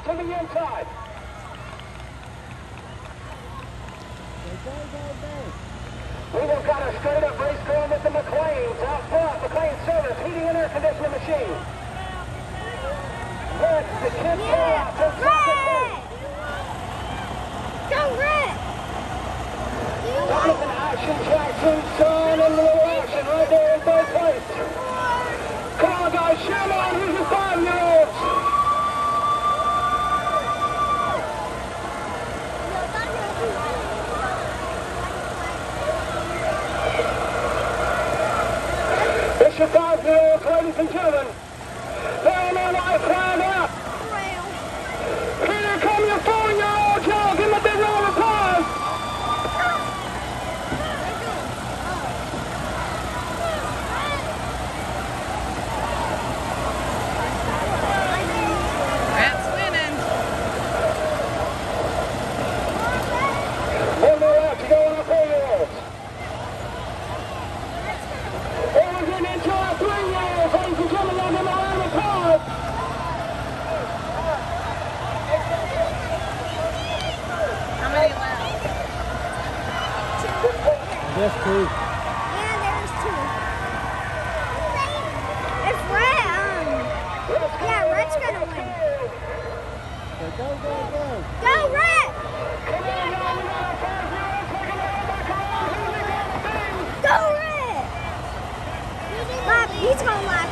from the inside. We've got a straight-up race going with the McLeans out front. McLean Service, heating and air conditioning machine. Red, the kid out to second. Go Red! Donovan Action Jackson, son, and little action right there in third place. Come on, guys, shout out, who's your 5-year-olds? It's your 5-year-olds, ladies and gentlemen. They're on their way, flying out. Here come your 4-year-olds, y'all. Give them a big round of applause. That's winning. One more left to go on our 4-year-olds. And we're getting into our 3-year-olds, ladies and gentlemen. Y'all give them a round of applause. How many left? Yes, two. Yeah, there's 2. If Red, yeah, Red's gonna win. Okay, go, go, go. Go Red! Come on, y'all. We got our 5-year-olds making their way back around. Here we go. Go Red! Bob, he's gonna lie.